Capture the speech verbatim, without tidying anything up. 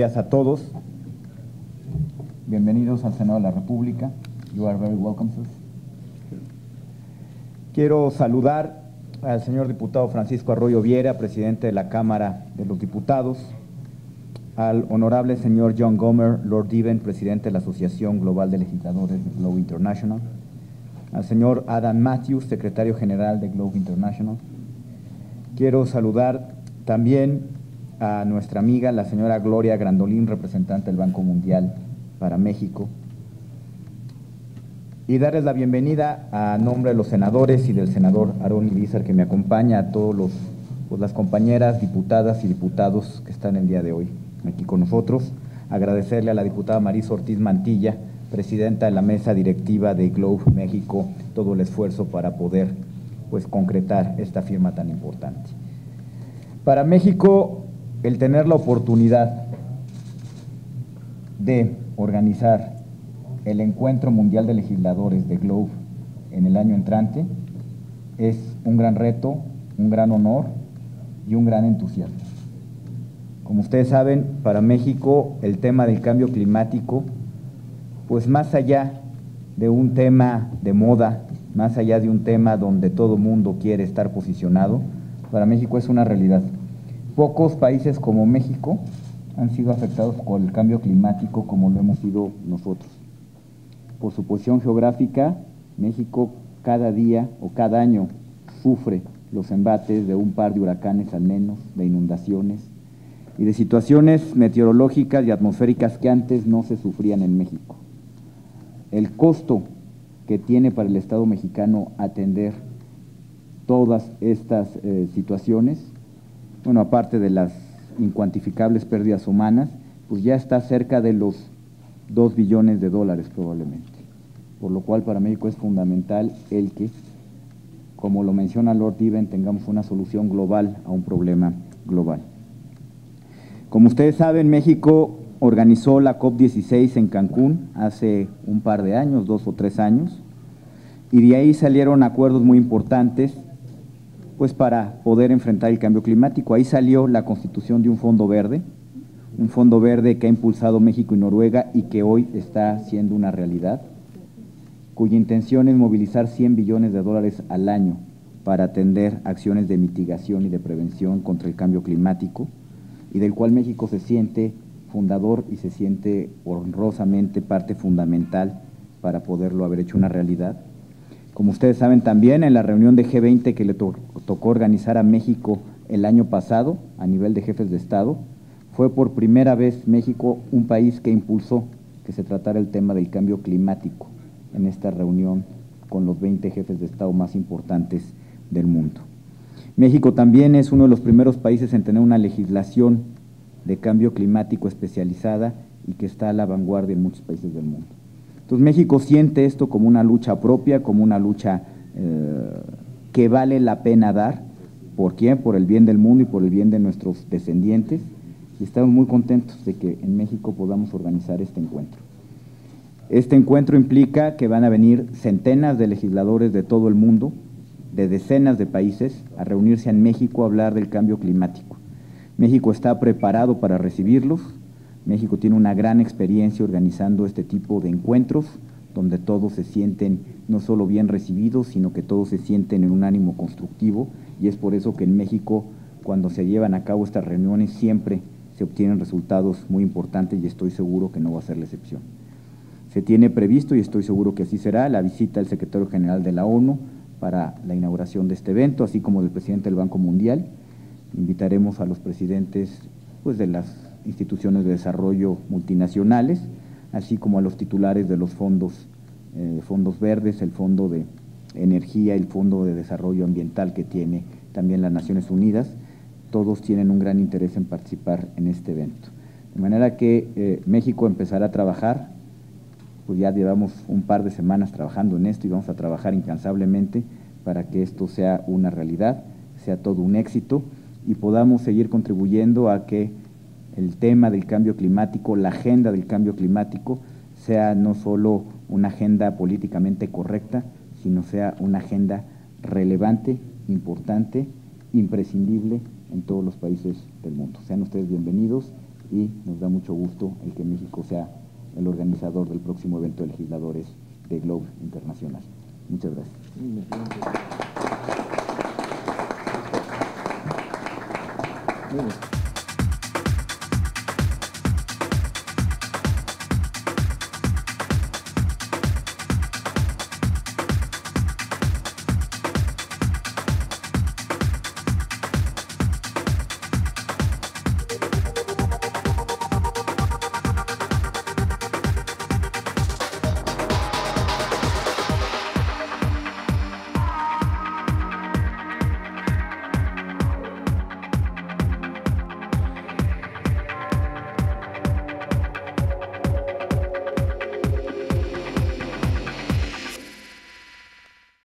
días a todos. Bienvenidos al Senado de la República. You are very welcome, sir. Quiero saludar al señor diputado Francisco Arroyo Viera, presidente de la Cámara de los Diputados, al honorable señor John Gomer, Lord Deben, presidente de la Asociación Global de Legisladores de Globe International, al señor Adam Matthews, secretario general de Globe International. Quiero saludar también a nuestra amiga, la señora Gloria Grandolín, representante del Banco Mundial para México, y darles la bienvenida a nombre de los senadores y del senador Aarón Irizar, que me acompaña, a todos los, pues, las compañeras diputadas y diputados que están el día de hoy aquí con nosotros. Agradecerle a la diputada Marisa Ortiz Mantilla, presidenta de la mesa directiva de Globe México, todo el esfuerzo para poder pues concretar esta firma tan importante. Para México, el tener la oportunidad de organizar el Encuentro Mundial de Legisladores de Globe en el año entrante es un gran reto, un gran honor y un gran entusiasmo. Como ustedes saben, para México el tema del cambio climático, pues más allá de un tema de moda, más allá de un tema donde todo mundo quiere estar posicionado, para México es una realidad. Pocos países como México han sido afectados por el cambio climático como lo hemos sido nosotros. Por su posición geográfica, México cada día o cada año sufre los embates de un par de huracanes al menos, de inundaciones y de situaciones meteorológicas y atmosféricas que antes no se sufrían en México. El costo que tiene para el Estado mexicano atender todas estas eh, situaciones, bueno, aparte de las incuantificables pérdidas humanas, pues ya está cerca de los dos billones de dólares probablemente, por lo cual para México es fundamental el que, como lo menciona Lord Deben, tengamos una solución global a un problema global. Como ustedes saben, México organizó la COP dieciséis en Cancún hace un par de años, dos o tres años, y de ahí salieron acuerdos muy importantes pues para poder enfrentar el cambio climático. Ahí salió la constitución de un fondo verde, un fondo verde que ha impulsado México y Noruega y que hoy está siendo una realidad, cuya intención es movilizar cien billones de dólares al año para atender acciones de mitigación y de prevención contra el cambio climático, y del cual México se siente fundador y se siente honrosamente parte fundamental para poderlo haber hecho una realidad. Como ustedes saben también, en la reunión de G veinte que le to tocó organizar a México el año pasado a nivel de jefes de Estado, fue por primera vez México un país que impulsó que se tratara el tema del cambio climático en esta reunión con los veinte jefes de Estado más importantes del mundo. México también es uno de los primeros países en tener una legislación de cambio climático especializada y que está a la vanguardia en muchos países del mundo. Entonces México siente esto como una lucha propia, como una lucha eh, que vale la pena dar. ¿Por quién? Por el bien del mundo y por el bien de nuestros descendientes. Y estamos muy contentos de que en México podamos organizar este encuentro. Este encuentro implica que van a venir centenas de legisladores de todo el mundo, de decenas de países, a reunirse en México a hablar del cambio climático. México está preparado para recibirlos. México tiene una gran experiencia organizando este tipo de encuentros, donde todos se sienten no solo bien recibidos, sino que todos se sienten en un ánimo constructivo, y es por eso que en México, cuando se llevan a cabo estas reuniones, siempre se obtienen resultados muy importantes y estoy seguro que no va a ser la excepción. Se tiene previsto, y estoy seguro que así será, la visita del secretario general de la ONU para la inauguración de este evento, así como del presidente del Banco Mundial. Invitaremos a los presidentes pues, de las instituciones de desarrollo multinacionales, así como a los titulares de los fondos, eh, fondos verdes, el Fondo de Energía, el Fondo de Desarrollo Ambiental que tiene también las Naciones Unidas. Todos tienen un gran interés en participar en este evento. De manera que eh, México empezará a trabajar, pues ya llevamos un par de semanas trabajando en esto y vamos a trabajar incansablemente para que esto sea una realidad, sea todo un éxito y podamos seguir contribuyendo a que el tema del cambio climático, la agenda del cambio climático, sea no solo una agenda políticamente correcta, sino sea una agenda relevante, importante, imprescindible en todos los países del mundo. Sean ustedes bienvenidos y nos da mucho gusto el que México sea el organizador del próximo evento de legisladores de GLOBE Internacional. Muchas gracias. Muy bien.